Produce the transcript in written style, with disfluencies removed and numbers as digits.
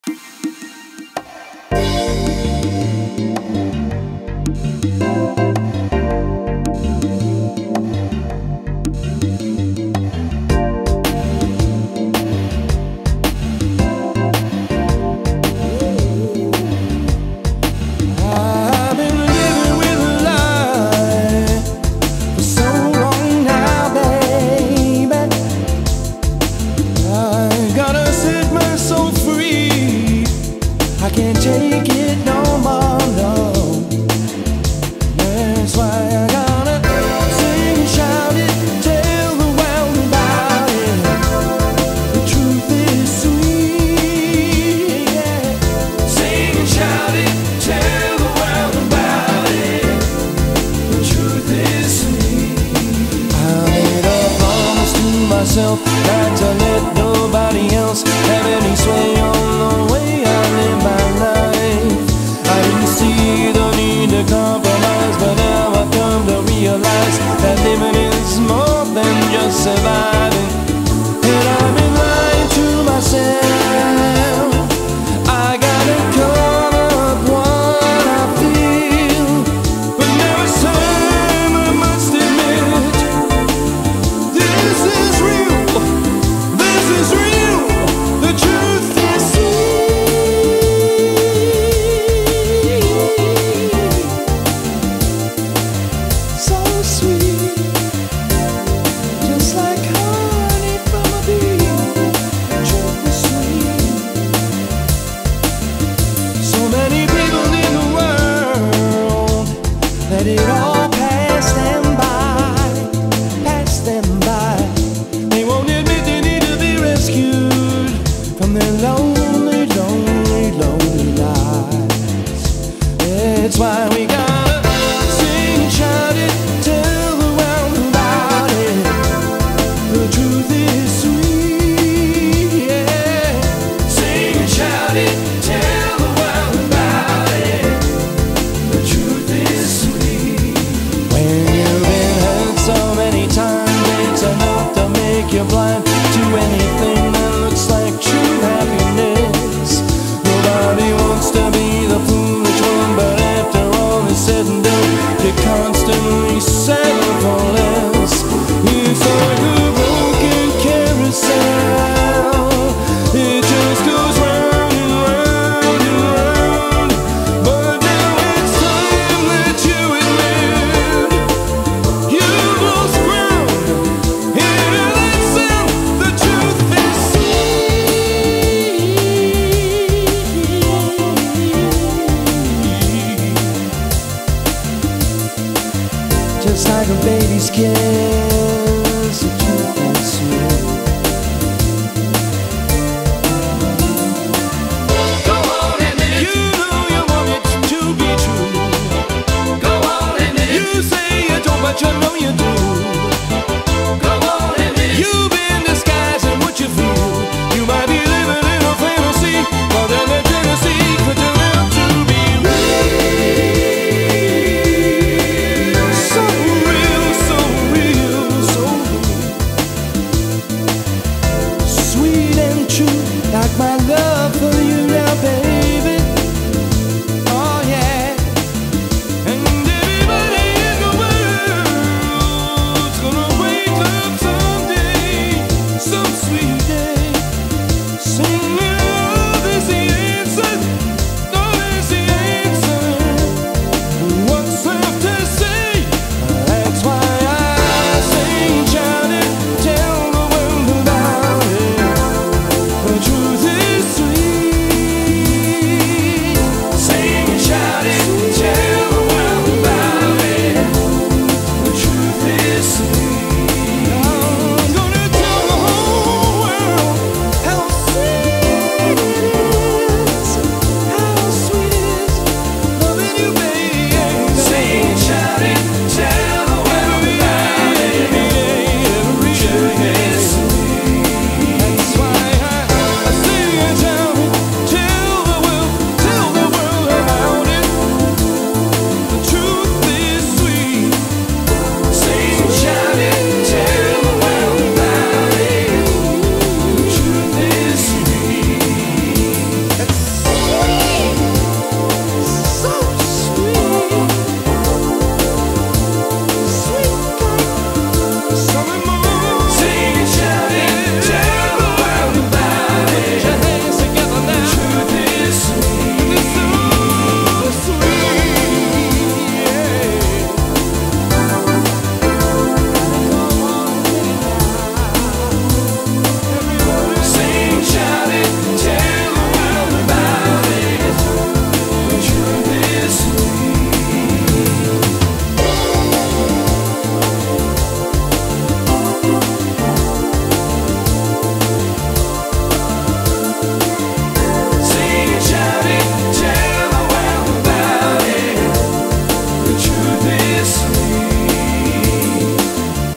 I can't take it no more, no. That's why I gotta sing and shout it, tell the world about it. The truth is sweet, yeah. Sing and shout it, tell the world about it. The truth is sweet. I made a promise to myself not to let nobody else have any sway on the way I live my life. I didn't see the need to compromise, but now I've come to realize that living is more than just surviving. And I've been lying to myself. I gotta cover up what I feel, but now it's time I must admit, this is real, this is real. The truth is so sweet, just like honey from a bee. The truth is sweet. So many people in the world let it all pass them by, pass them by. They won't admit they need to be rescued from their lonely, lonely, lonely lives. That's why we gotta sing and shout it, tell the world about it. The truth is sweet, yeah. Sing and shout it, tell the world about it. The truth is sweet. When you've been hurt so many times, it's enough to make you blind to anything that looks like true happiness. Nobody wants to be the foolish one, but after all is said and done, you constantly settle for less. It's like a broken carousel, it just goes round and round and round. But now it's time that you admit you've lost ground. Hear that sound, the truth is sweet. Just like a baby's kiss,